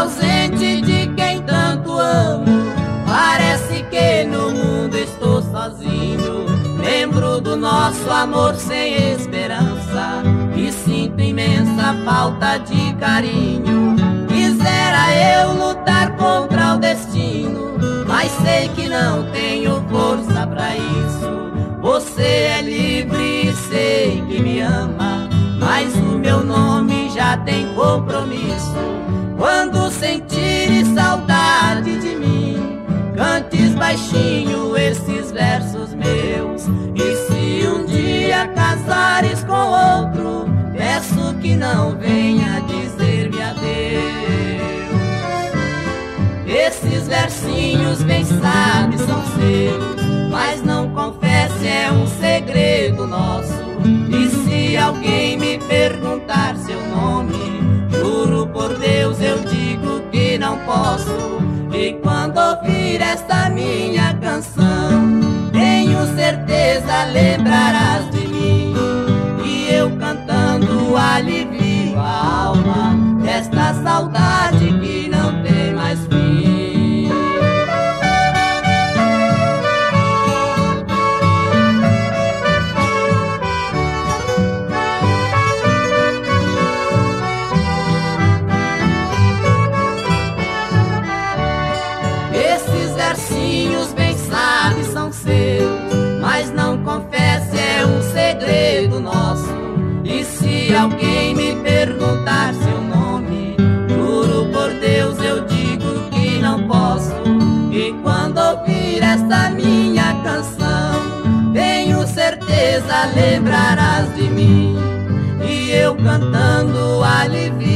ausente de quem tanto amo. Parece que no mundo estou sozinho. Lembro do nosso amor sem esperança e sinto imensa falta de carinho. Quisera eu lutar contra o destino, mas sei que não tenho força pra isso. Você é livre e sei que me ama, mas o meu nome já tem compromisso. Quando sentires saudade de mim, cantes baixinho esses versos meus. E se um dia casares com outro, peço que não venha dizer-me adeus. Esses versinhos, bem sabe, são seus, mas não confesse, é um segredo nosso. E se alguém me perguntar seu nome, juro por Deus eu digo que não posso. E quando ouvir esta minha canção, tenho certeza lembrarás de mim. E eu cantando alivio a alma desta saudade que não tem mais fim. Mas não confesse, é um segredo nosso. E se alguém me perguntar seu nome, juro por Deus eu digo que não posso. E quando ouvir esta minha canção, tenho certeza lembrarás de mim. E eu cantando alivio